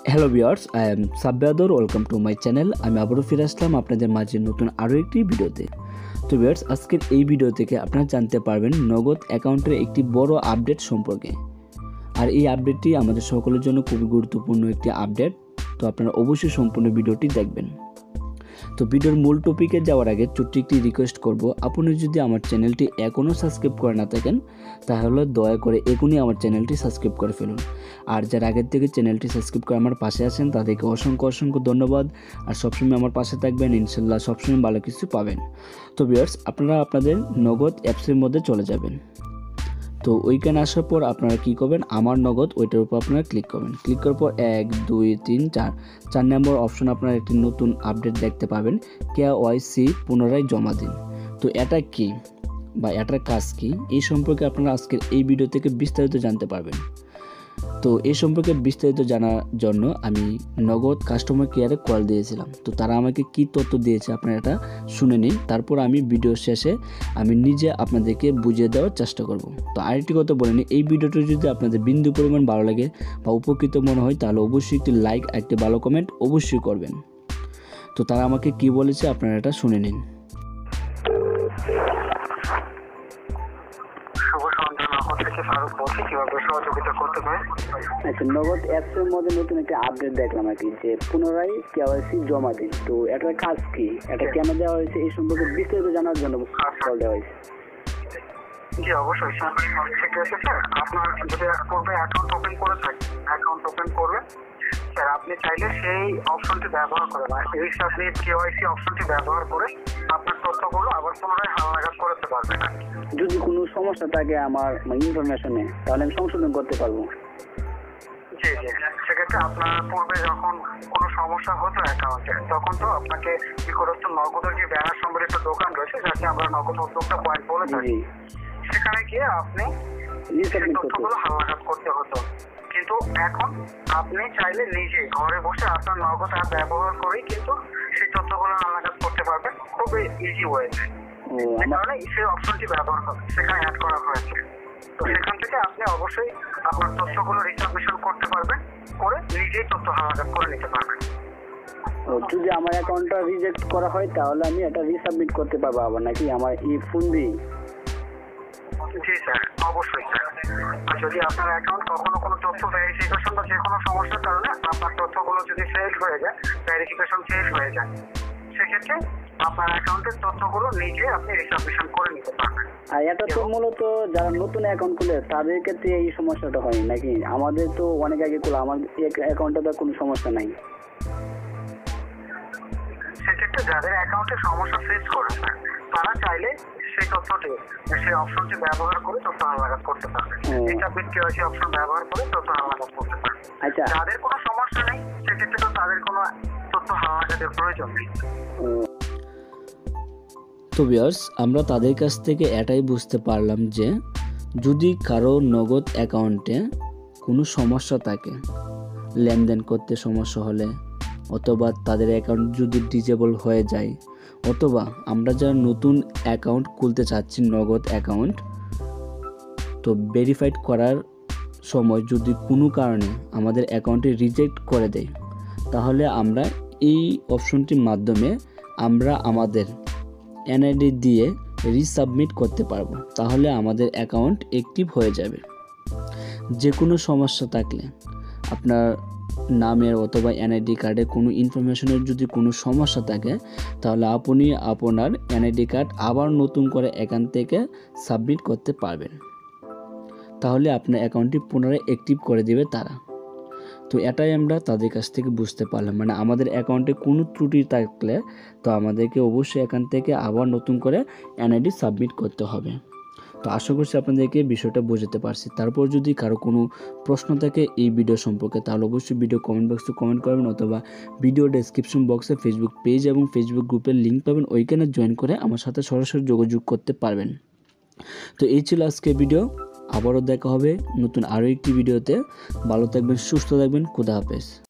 Hello viewers, I am Sabbi. Welcome to my channel. আমি আবারও ফিরে আসলাম আপনাদের মাঝে নতুন আরও একটি ভিডিওতে। তো ভিউয়ার্স, আজকের এই ভিডিও থেকে আপনারা জানতে পারবেন নগদ অ্যাকাউন্টের একটি বড় আপডেট সম্পর্কে। আর এই আপডেটটি আমাদের সকলের জন্য খুবই গুরুত্বপূর্ণ একটি আপডেট। তো আপনারা অবশ্যই সম্পূর্ণ ভিডিওটি দেখবেন। তো ভিডিওর মূল টপিকে যাওয়ার আগে ছোট্ট একটি রিকোয়েস্ট করব, আপনি যদি আমার চ্যানেলটি এখনও সাবস্ক্রাইব করে না থাকেন তাহলে দয়া করে এখনই আমার চ্যানেলটি সাবস্ক্রাইব করে ফেলুন। আর যারা আগের থেকে চ্যানেলটি সাবস্ক্রাইব করে আমার পাশে আছেন তাদেরকে অসংখ্য ধন্যবাদ। আর সবসময় আমার পাশে থাকবেন, ইনশাল্লাহ সবসময় ভালো কিছু পাবেন। তো ভিউয়ার্স, আপনারা আপনাদের নগদ অ্যাপসের মধ্যে চলে যাবেন। তো ওইখানে আসার পর আপনারা কী করবেন, আমার নগদ ওইটার উপর আপনারা ক্লিক করবেন। ক্লিক করার পর 1 2 3 4 নম্বর অপশন আপনারা একটি নতুন আপডেট দেখতে পাবেন, KYC পুনরায় জমা দিন। তো এটা কি বা এটার কাজ কি, এই সম্পর্কে আপনারা আজকের এই ভিডিও থেকে বিস্তারিত জানতে পারবেন। তো এই সম্পর্কে বিস্তারিত জানার জন্য আমি নগদ কাস্টমার কেয়ারে কল দিয়েছিলাম। তো তারা আমাকে কী তথ্য দিয়েছে আপনারা এটা শুনে নিন, তারপর আমি ভিডিও শেষে আমি নিজে আপনাদেরকে বুঝিয়ে দেওয়ার চেষ্টা করব। তো আরেকটি কথা বলে নিই, এই ভিডিওটি যদি আপনাদের বিন্দু পরিমাণ ভালো লাগে বা উপকৃত মনে হয় তাহলে অবশ্যই একটি লাইক, একটি ভালো কমেন্ট অবশ্যই করবেন। তো তারা আমাকে কি বলেছে আপনারা এটা শুনে নিন। আচ্ছা, নগদ অ্যাপসের মধ্যে নতুন একটা আপডেট দেখলাম আর কি, যে পুনরায় কেওয়াইসি জমা দিন। তো এটার কাজ কি, এটা কেন দেওয়া হয়েছে, এই সম্পর্কে বিস্তারিত জানার জন্য কল দেওয়া হয়েছে। জি অবশ্যই ঠিক আছে স্যার। আপনার যদি পূর্বে অ্যাকাউন্ট ওপেন করে থাকেন, অ্যাকাউন্ট ওপেন করলে স্যার আপনি চাইলে সেই অপশনটি ব্যবহার করে বা এই সাবমিট কেওয়াইসি অপশনটি ব্যবহার করে আপনার তথ্যগুলো আবার পুনরায় হালনাগাদ করতে পারবেন। যদি কোনো সমস্যা থাকে আমার ইনফরমেশনে তাহলে আমি সংশোধন করতে পারবো। জি জি, সেক্ষেত্রে আপনার পূর্বে যখন কোনো সমস্যা হতো অ্যাকাউন্টে তখন তো আপনাকে কি করতো, নগদের যে ব্যানার সম্বলিত দোকান রয়েছে যাকে আমরা নগদ উদ্যোক্তা পয়েন্ট বলে থাকি, সেখানে গিয়ে আপনি তথ্যগুলো হালনাগাদ করতে হতো। কিন্তু এখন আপনি চাইলে নিজে ঘরে বসে আপনার নগদ অ্যাপ ব্যবহার করেই কিন্তু সেই তথ্যগুলো হালনাগাদ করতে পারবেন খুবই ইজি ওয়েতে। এই কারণে সেই অপশনটি ব্যবহার সেখানে অ্যাড করা হয়েছে। তো সেখান থেকে আপনি অবশ্যই আপনার তথ্যগুলো রিসাবমিশন করতে পারবেন, করে নিজেই তথ্য হালনাগাদ করে নিতে পারবেন। যদি আমার অ্যাকাউন্টটা রিজেক্ট করা হয় তাহলে আমি এটা রিসাবমিট করতে পারবো আবার, নাকি আমার এই ফোন দিয়ে? জি স্যার, অবশ্যই স্যার। আর যদি আপনার অ্যাকাউন্ট কখনো কোনো তথ্য ভেরিফিকেশন বা যে কোনো সমস্যার কারণে আপনার তথ্যগুলো যদি ফেল হয়ে যায়, ভেরিফিকেশন ফেল হয়ে যায়, সেক্ষেত্রে আপনার অ্যাকাউন্টের তথ্যগুলো নিজে আপনি রিসাবমিশন করে নিতে পারবেন। আর এটা তো মূলত যারা নতুন অ্যাকাউন্ট খুলে তাদের ক্ষেত্রে এই সমস্যাটা হয় নাকি? আমাদের তো অনেক আগে খুলে, আমার অ্যাকাউন্টে তো কোনো সমস্যা নাই। সেক্ষেত্রে যাদের অ্যাকাউন্টে সমস্যা ফেস করেছে তারা চাইলে সেই তথ্যটি, সেই অপশনটি ব্যবহার করে তথ্য হালনাগাদ করতে পারবে। সাবমিট কেওয়াইসি অপশন ব্যবহার করে তথ্য হালনাগাদ করতে পারবে। আচ্ছা, যাদের কোনো সমস্যা নেই সেক্ষেত্রে তো তাদের কোনো তথ্য হালনাগাদের প্রয়োজন নেই। তো ভিউয়ার্স, আমরা তাদের কাছ থেকে এটাই বুঝতে পারলাম যে যদি কারো নগদ অ্যাকাউন্টে কোনো সমস্যা থাকে, লেনদেন করতে সমস্যা হলে, অথবা তাদের অ্যাকাউন্ট যদি ডিসেবল হয়ে যায়, অথবা আমরা যারা নতুন অ্যাকাউন্ট খুলতে চাচ্ছি নগদ অ্যাকাউন্ট, তো ভেরিফাইড করার সময় যদি কোনো কারণে আমাদের অ্যাকাউন্টে রিজেক্ট করে দেয়, তাহলে আমরা এই অপশনটির মাধ্যমে আমরা আমাদের NID দিয়ে রিসাবমিট করতে পারবো। তাহলে আমাদের অ্যাকাউন্ট অ্যাক্টিভ হয়ে যাবে। যে কোনো সমস্যা থাকলে, আপনার নামের অথবা NID কার্ডে কোনো ইনফরমেশনের যদি কোনো সমস্যা থাকে, তাহলে আপনি আপনার NID কার্ড আবার নতুন করে এখান থেকে সাবমিট করতে পারবেন। তাহলে আপনার অ্যাকাউন্টটি পুনরায় অ্যাক্টিভ করে দেবে তারা। তো এটাই আমরা তাদের কাছ থেকে বুঝতে পারলাম, মানে আমাদের অ্যাকাউন্টে কোনো ত্রুটি থাকলে তো আমাদেরকে অবশ্যই এখান থেকে আবার নতুন করে NID সাবমিট করতে হবে। তো আশা করছি আপনাদেরকে বিষয়টা বোঝাতে পারছি। তারপর যদি কারো কোনো প্রশ্ন থাকে এই ভিডিও সম্পর্কে তাহলে অবশ্যই ভিডিও কমেন্ট বক্সে কমেন্ট করবেন, অথবা ভিডিও ডেসক্রিপশন বক্সে ফেসবুক পেজ এবং ফেসবুক গ্রুপের লিঙ্ক পাবেন, ওইখানে জয়েন করে আমার সাথে সরাসরি যোগাযোগ করতে পারবেন। তো এই ছিল আজকের ভিডিও। আবারও দেখা হবে নতুন আরও একটি ভিডিওতে। ভালো থাকবেন, সুস্থ থাকবেন, খোদা হাফেজ।